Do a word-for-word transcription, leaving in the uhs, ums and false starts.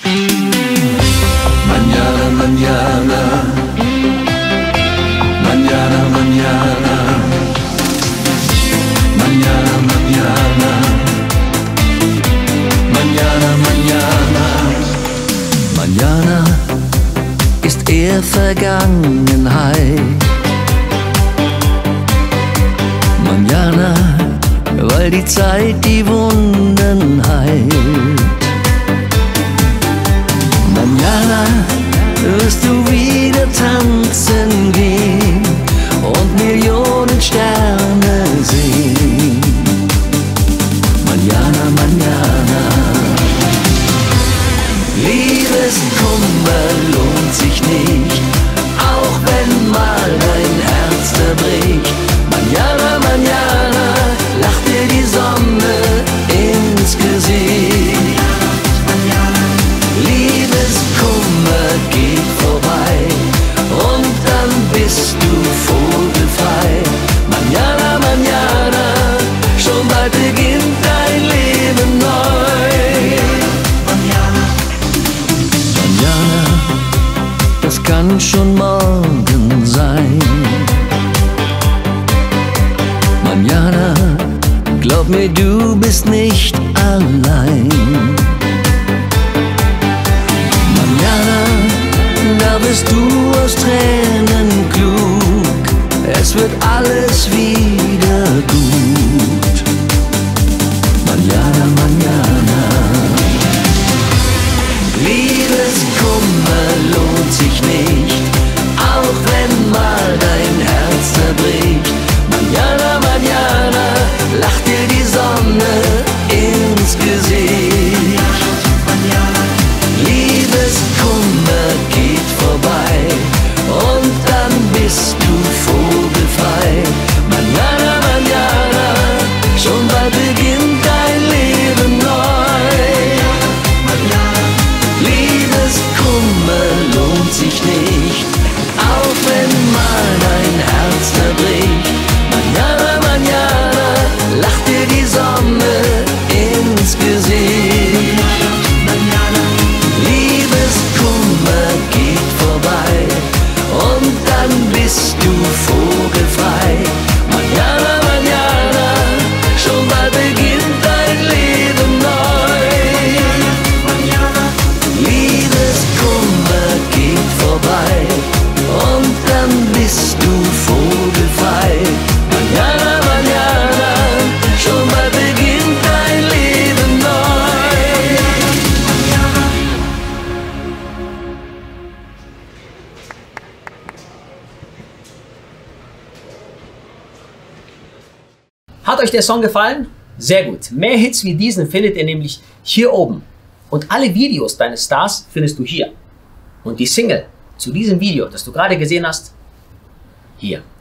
Mañana, mañana, mañana, mañana, mañana, mañana, mañana, mañana, mañana ist eher Vergangenheit. Mañana, weil die Zeit die Wunden heilt. Mañana wirst du wieder tanzen gehen und Millionen Sterne sehen. Mañana, mañana. Liebeskummer lohnt sich nicht, auch wenn mal dein Herz zerbricht. Mañana, mañana, lacht dir die Sonne ins Gesicht. Liebeskummer geht vorbei und dann bist du vogelfrei. Mañana, mañana, schon bald beginnt dein Leben neu. Mañana, das kann schon morgen sein. Mañana, glaub mir, du bist nicht allein. Mañana, da bist du aus Tränen klug, es wird alles wieder gut. Mañana, mañana. Liebeskummer lohnt sich nicht, auch wenn mal dein Herz zerbricht. Mañana, mañana, lacht dir die Sonne ins Gesicht. Liebeskummer geht vorbei und dann bist du vogelfrei. Mañana, mañana, schon bald beginnt dein Leben neu. Liebeskummer lohnt sich nicht, auch wenn mal dein Herz zerbricht. Mañana, mañana, lacht dir die Sonne ins Gesicht. Liebeskummer geht vorbei und dann bist du vogelfrei. Mañana, mañana, schon bald beginnt dein Leben neu. Liebeskummer geht vorbei und dann bist du vogelfrei. Mañana, mañana, schon bald beginnt dein Leben neu. Hat euch der Song gefallen? Sehr gut. Mehr Hits wie diesen findet ihr nämlich hier oben. Und alle Videos deines Stars findest du hier. Und die Single zu diesem Video, das du gerade gesehen hast, hier.